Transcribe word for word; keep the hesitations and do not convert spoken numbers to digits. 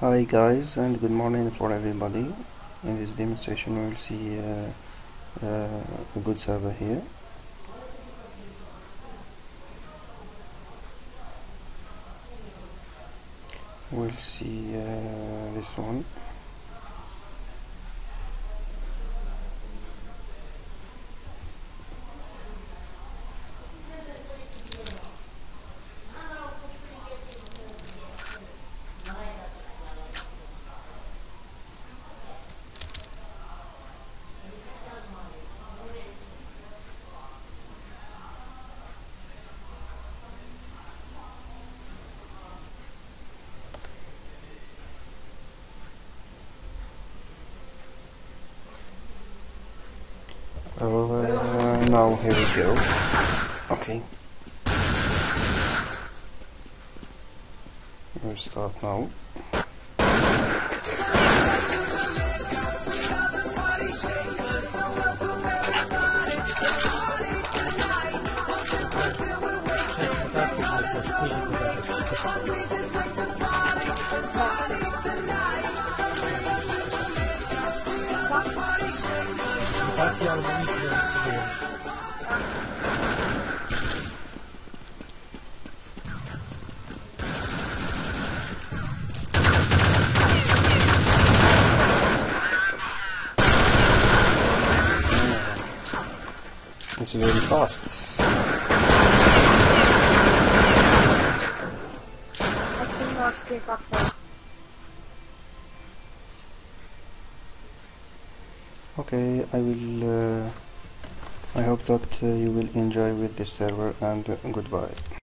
Hi guys, and good morning for everybody. In this demonstration we will see uh, uh, a good server here. We'll see uh, this one. Uh, now here we go. Okay. We'll start now. It's very fast. Okay, I will. Uh, I hope that uh, you will enjoy with this server, and uh, goodbye.